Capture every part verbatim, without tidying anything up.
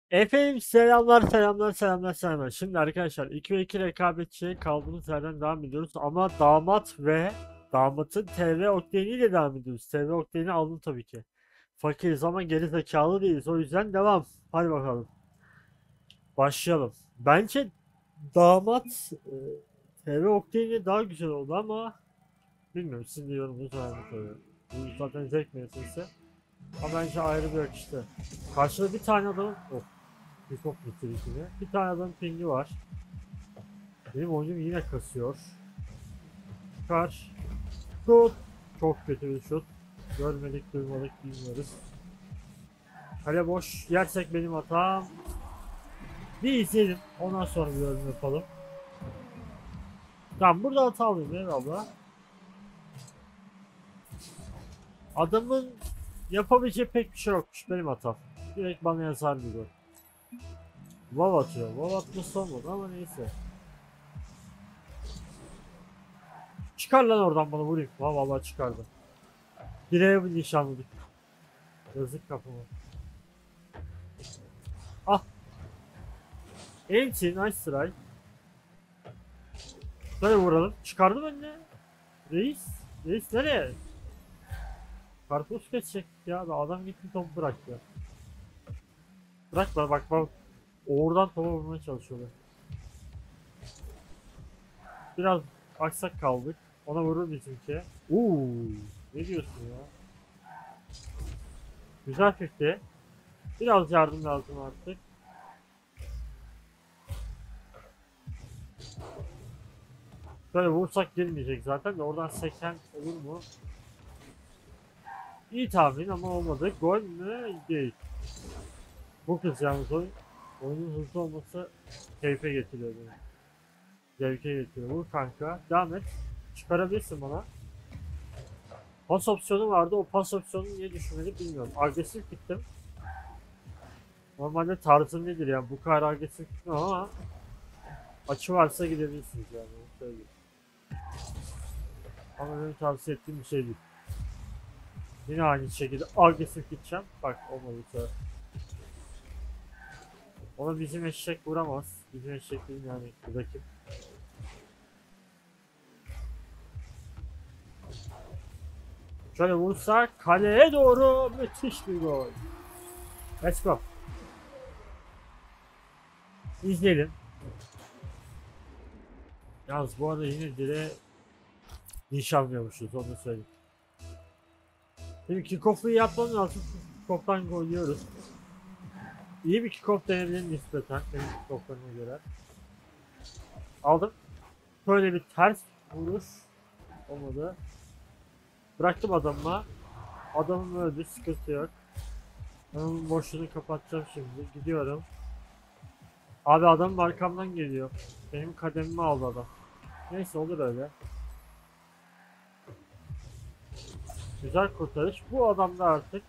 Efendim selamlar selamlar selamlar selamlar. Şimdi arkadaşlar iki ve iki rekabetçiye kaldığımız yerden devam ediyoruz. Ama damat ve damatın T V okteniyle devam ediyoruz. T V okteni aldım tabii ki. Fakiriz ama geri zekalı değiliz. O yüzden devam. Hadi bakalım. Başlayalım. Bence damat e, T V okteniyle daha güzel oldu ama bilmiyorum. Sizin de yorumunuz önemli tabii. Bu zaten zevk meselesi. Ama bence ayrı bir akıştı. Karşıda bir tane adamın... Oh. Bir top bitirişine. Bir tane adam pingi var. Benim oyunum yine kasıyor. Çıkar. Şut. Çok kötü bir şut. Görmedik, duymadık, bilmiyoruz. Kale boş. Yersek benim hatam. Bir izleyelim. Ondan sonra bir yorum yapalım. Tamam, burada hata alayım eyvallah. Adamın yapabileceği pek bir şey yokmuş. Benim hatam. Direkt bana yazar bir gol. Vav atıyor. Vav atması olmadı ama neyse. Çıkar lan oradan, bana vurayım. Vav vallahi çıkardı. Direğe bir nişanladık. Yazık kafama. Ah. Enti nice try. Böyle vuralım. Çıkardım önüne. Reis. Reis nereye? Karpuz geçecek ya. Adam gitti topu bıraktı. Bırakma bak bak. Oradan topa vurmaya çalışıyorlar. Biraz aksak kaldık. Ona vurur bizimki. Uuu. Ne diyorsun ya? Güzel fikri. Biraz yardım lazım artık. Böyle vursak gelmeyecek zaten de oradan seken olur mu? İyi tahmin ama olmadı. Gol mü? Değil. Bu kız yalnız oyun. Oyunun hızlı olması keyfe getiriyor beni. Zevke getiriyor. Vur kanka. Devam et. Çıkarabilirsin bana. Pas opsiyonu vardı. O pas opsiyonu niye düşünmedim bilmiyorum. Agresif gittim. Normalde tarzım nedir yani? Bu kadar agresif gitmem ama açı varsa gidebilirsiniz yani. Onu söyleyeyim. Ama benim tavsiye ettiğim bir şey değil. Yine aynı şekilde agresif gideceğim. Bak olmadı bu sefer. Ona bizim eşek vuramaz. Bizim eşek değil yani rakip. Şöyle vursak kaleye doğru müthiş bir gol. Let's go. İzleyelim. Yalnız bu arada yine direğe nişanlıyormuşuz, onu söyleyeyim. Şimdi kickoff'u yapmam lazım. Kickoff'tan gol yiyoruz. İyi bir kickoff denebilir nispeten benim kickoff'larıma göre. Aldım. Böyle bir ters vuruş olmadı. Bıraktım adamıma. Adamım öldü, sıkıntı yok. Ben onun boşluğunu kapatacağım şimdi. Gidiyorum. Abi adam arkamdan geliyor. Benim kademimi aldı adam. Neyse olur öyle. Güzel kurtarış. Bu adam da artık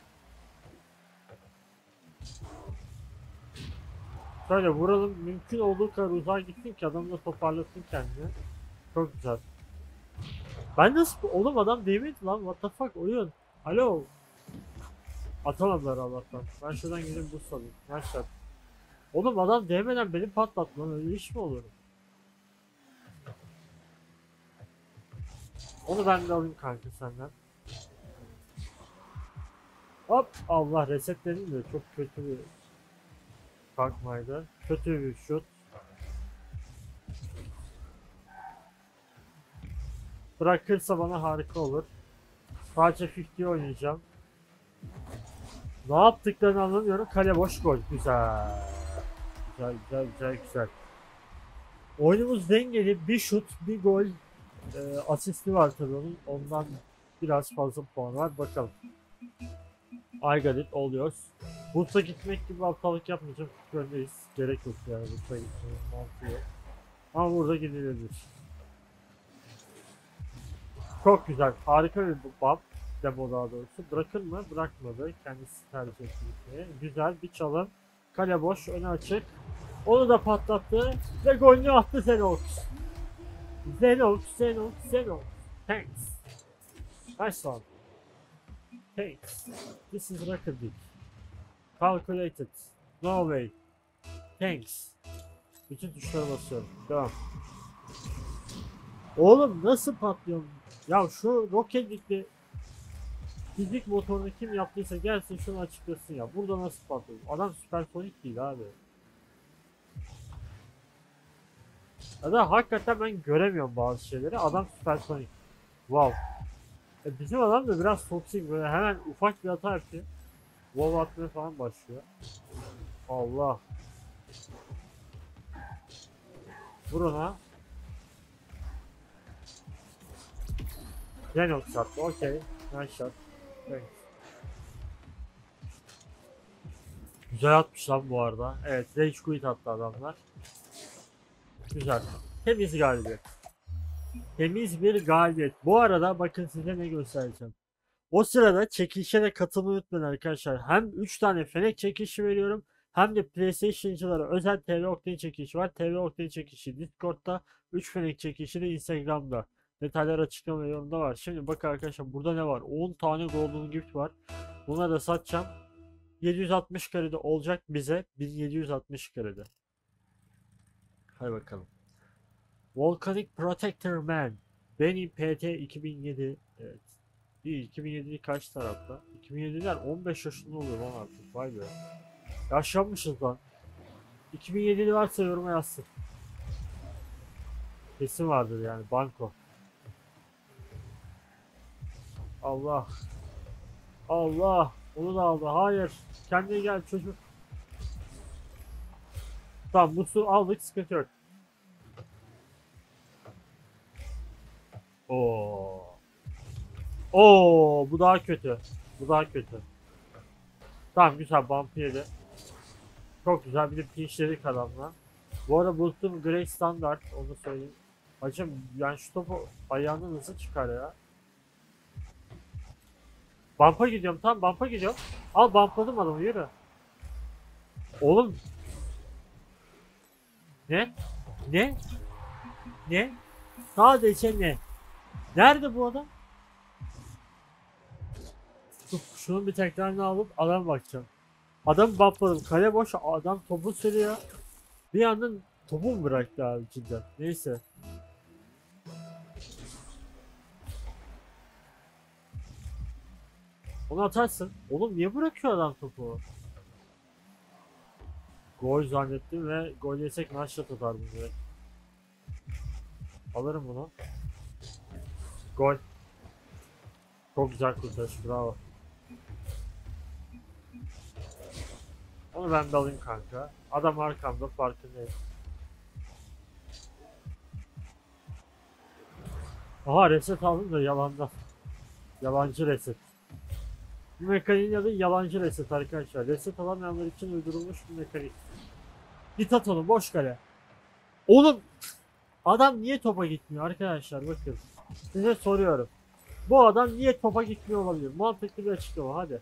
şöyle vuralım, mümkün olduğu kadar uzağa gitsin ki adam da toparlasın kendini. Çok güzel. Ben nasıl oğlum, adam değmedi lan, what the fuck oyun. Alo. Atamadılar Allah'tan. Ben şuradan gidip boost alayım. Maçlar. Oğlum adam değmeden beni patlattı lan, öyle iş mi olur? Onu ben de alayım kanka senden. Hop Allah, resetledim de çok kötü bir kalkmaydı. Kötü bir şut. Bırakırsa bana harika olur. Sadece elli oynayacağım. Ne yaptıklarını anlamıyorum. Kale boş, gol. Güzel. Güzel güzel güzel güzel. Oyunumuz dengeli. Bir şut, bir gol. E, asisti var tabii onun. Ondan biraz fazla puan var. Bakalım. I got it. Oluyor. Bursa gitmek gibi aptallık yapmayacağım. Çünkü öndeyiz. Gerek yok yani Bursa gitmenin mantığı yok. Ama burada gidilebilir. Çok güzel. Harika bir bump. Demo daha doğrusu. Bırakır mı? Bırakmadı. Kendisi tercih etti. Güzel bir çalım. Kale boş. Öne açık. Onu da patlattı. Ve golünü attı Zenox. Zenox, Zenox, Zenox. Thanks. Nice one. Thanks. This is record. Calculated. No way. Thanks. Bütün tuşlara basıyorum. Devam. Oğlum nasıl patlıyor? Ya şu Rocket League'de fizik motorunu kim yaptıysa gelsin şunu açıklasın ya. Burada nasıl patlıyor? Adam süpersonik değil abi. Ya da hakikaten ben göremiyorum bazı şeyleri. Adam süpersonik. Wow. E bizim adam da biraz toksik, böyle hemen ufak bir hata yapıyor. Wow atmaya falan başlıyor. Allah. Vur ona. Gene ok shot. Okey. Nice shot. Thanks. Güzel atmış lan bu arada. Evet, Rage Quit attı adamlar. Güzel. Temiz galibiyet. Temiz bir galibiyet. Bu arada bakın size ne göstereceğim. O sırada çekilişe katılmayı unutmayın arkadaşlar. Hem üç tane Fennec çekilişi veriyorum. Hem de PlayStation'cılara özel T V Octane çekilişi var. T V Octane çekilişi Discord'da. üç Fennec çekilişi de Instagram'da. Detaylar açıklama ve yorumda var. Şimdi bakın arkadaşlar, burada ne var? on tane Golden Gift var. Bunları da satacağım. yedi yüz altmış karede olacak bize. bin yedi yüz altmış karede. Hadi bakalım. Volcanic Protector Man. Benny P T iki bin yedi. Evet. İyi, iki bin yedi kaç tarafta? iki bin yediler on beş yaşında oluyor lan artık. Vay be. Yaşlanmışız lan. iki bin yedili varsa yoruma yazsın. Kesin vardır yani, banko. Allah. Allah. Onu da aldı. Hayır. Kendine gel çocuk. Tamam, bu su aldık, sıkıntı yok. Oo. Oo, bu daha kötü. Bu daha kötü. Tamam, güzel, bump yedi. Çok güzel, bir de pinçledik adamla. Bu arada boostum Grey Standard, onu söyleyeyim. Hacım yani şu topu ayağından nasıl çıkar ya? Bumpa gidiyorum, tam bumpa gidiyorum. Al, bumpladım adamı, yürü. Oğlum. Ne? Ne? Ne? Sadece ne? Nerede bu adam? Dur, şunun bir tekrarını alıp adam bakacağım. Adam bumpladım, kale boş, adam topu sürüyor. Bir yandan topu mu bıraktı abi cidden? Neyse. Onu atarsın. Oğlum niye bırakıyor adam topu? Gol zannettim ve gol yesek maçta atardım direkt. Alırım bunu. Gol. Çok güzel kurtarış, bravo. Onu ben de alayım kanka. Adam arkamda, farkındayım. Aha, reset aldım da yalandan. Yalancı reset. Bu mekaniğin adı yalancı reset arkadaşlar. Reset alamayanlar için uydurulmuş bir mekanik. Git at onu, boş kale. Oğlum adam niye topa gitmiyor arkadaşlar, bakın. Size soruyorum. Bu adam niye topa gitmiyor olabilir? Mantıklı bir açıklama, hadi.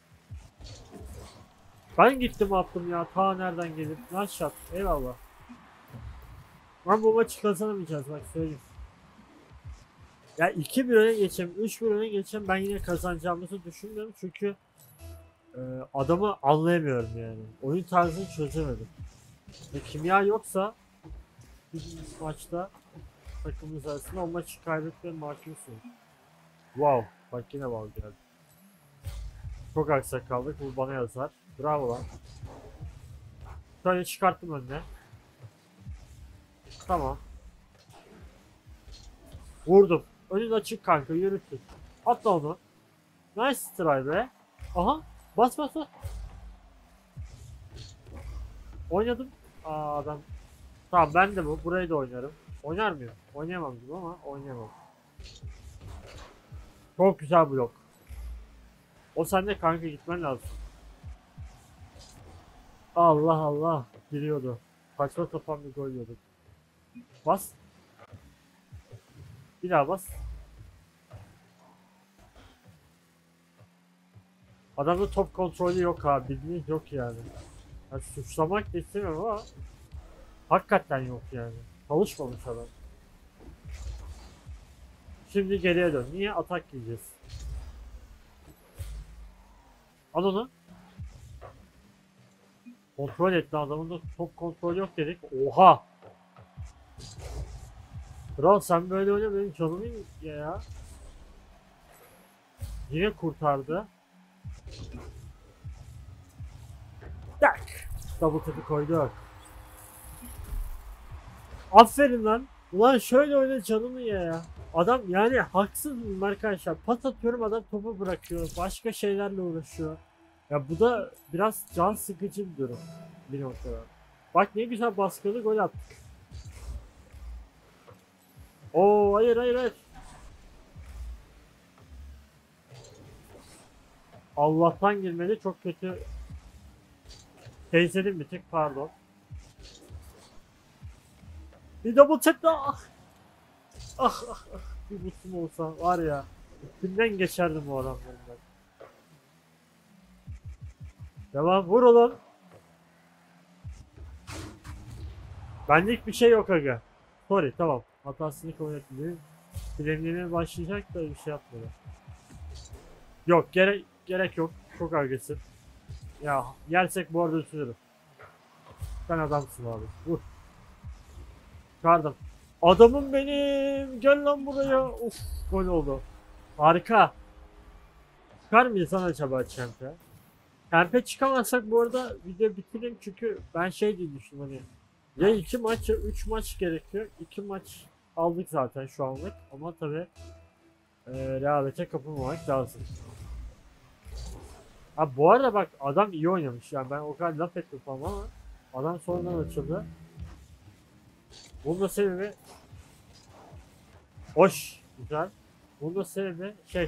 Ben gittim attım ya, ta nereden gelip. Nice shot, eyvallah. Ben bu maçı kazanamayacağız, bak söyleyeyim. Ya iki bir öne geçeyim, üç bir öne geçeyim, ben yine kazanacağımızı düşünmüyorum çünkü e, adamı anlayamıyorum yani. Oyun tarzını çözemedim. Ve kimya yoksa bir maçta takımımız arasında o maçı kaybetmeye mahkumsun. Wow, bak yine bal geldi. Çok aksak kaldık, bu bana yazar. Bravo lan. Şöyle çıkarttım önüne. Tamam. Vurdum. Önün açık kanka, yürütün. Atla onu. Nice try be. Aha. Bas bas bas. Oynadım. Aa adam. Tamam, ben de bu. Burayı da oynarım. Oynar mıyım? Oynayamam gibi ama oynayamam. Çok güzel blok. O sende kanka, gitmen lazım. Allah Allah. Giriyordu. Saçma sapan bir gol yiyorduk. Bas. Bir daha bas. Adamda top kontrolü yok abi. Bildiğiniz yok yani. Yani suçlamak da istemiyorum ama hakikaten yok yani. Çalışmamış adam. Şimdi geriye dön. Niye? Atak yiyeceğiz. Al onu. Kontrol etti, adamın da top kontrol yok dedik. Oha! Kral sen böyle oyna, benim canımı ya ya. Yine kurtardı. Tak! Double tap'i koydu. Aferin lan. Ulan şöyle oyna, canımı ye ya. Adam yani haksız mıyım arkadaşlar? Pas atıyorum, adam topu bırakıyor. Başka şeylerle uğraşıyor. Ya bu da biraz can sıkıcı bir durum bir noktada. Bak ne güzel baskılı gol attık. Oo hayır hayır hayır. Allah'tan girmedi, çok kötü. Teyzelim bir tık, pardon. Bir double tap daha. Ah ah ah. ah. Bir butum olsa var ya. Üstünden geçerdim o adamların ben. Devam, vur oğlum. Benlik bir şey yok aga. Sorry, tamam. Hatasını kabul ettim. Bilemlemeye başlayacak da bir şey yapmadı. Yok, gerek gerek yok. Çok agresif. Ya yersek bu arada üzülürüm. Sen adamsın abi. Vur. Çıkardım. Adamım benim. Gel lan buraya. Of, gol oldu. Harika. Çıkar mıyız lan acaba Champ'e? Champ'e çıkamazsak bu arada video bitireyim, çünkü ben şey diye düşündüm, hani ya iki maç ya üç maç gerekiyor. iki maç aldık zaten şu anlık, ama tabi e, rehavete kapılmamak lazım. Ha bu arada bak, adam iyi oynamış yani, ben o kadar laf ettim falan ama adam sonradan açıldı. Bunun da sebebi hoş, güzel. Bunun da sebebi şey,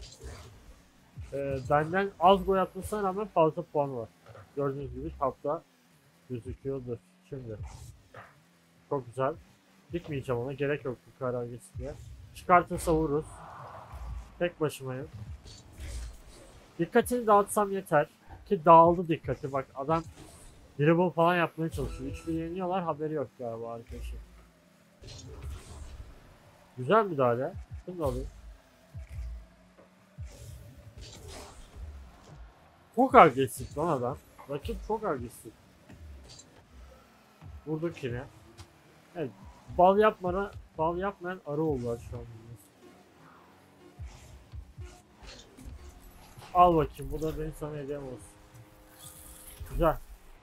e, benden az gol atmasına rağmen fazla puan var. Gördüğünüz gibi tabda gözüküyordur şimdi. Çok güzel. Gitmeyeceğim, ona gerek yok bu karar geçsin diye. Çıkartırsa vururuz. Tek başımayım. Dikkatini dağıtsam yeter. Ki dağıldı dikkati, bak adam dribble falan yapmaya çalışıyor. üç bir yeniyorlar, haberi yok galiba arkadaşım. Güzel müdahale. Şunu da alayım. Çok agresif lan adam. Rakip çok agresif. Vurduk yine. Evet. Bal yapmana, bal yapmayan arı oldular şu an. Al bakayım, bu da benim sana hediyem olsun. Güzel.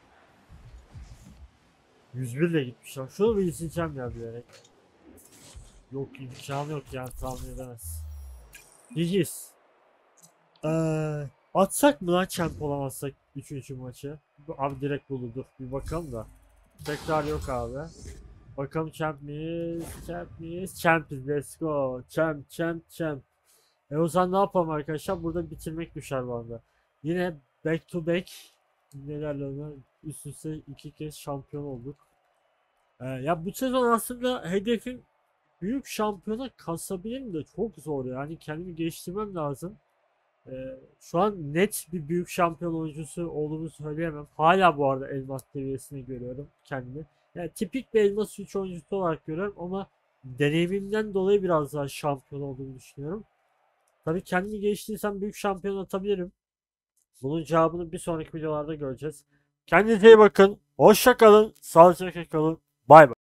yüz bir ile gitmiş lan. Şunu bir izleyeceğim ya bilerek. Yok, imkanı yok yani, tahmin edemez. Gigiz. Ee, atsak mı lan champ olamazsak üçüncü maçı? Abi direkt bulurdur. Bir bakalım da. Tekrar yok abi. Bakalım champ miyiz? Champ miyiz? Champions, let's go. Champ, champ, champ. E o zaman ne yapalım arkadaşlar? Burada bitirmek düşer bana. Yine back to back nelerle üst üste iki kez şampiyon olduk. Ee, ya bu sezon aslında hedefim büyük şampiyona kasabilirim de çok zor, yani kendimi geliştirmem lazım. Ee, şu an net bir büyük şampiyon oyuncusu olduğumu söyleyemem. Hala bu arada elmas seviyesine görüyorum kendimi. Yani tipik bir elmas üç oyuncusu olarak görüyorum, ama deneyimimden dolayı biraz daha şampiyon olduğumu düşünüyorum. Tabii kendimi geliştirirsem büyük şampiyon atabilirim. Bunun cevabını bir sonraki videolarda göreceğiz. Kendinize iyi bakın. Hoşça kalın. Sağlıcakla kalın. Bay bay.